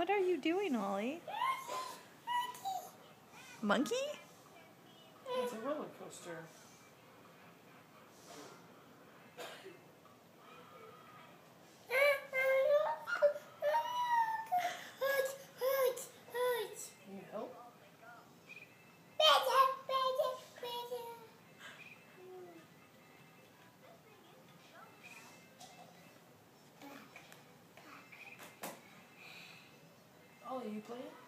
What are you doing, Ollie? Monkey? It's a roller coaster. Can you help? Oh, are you playing?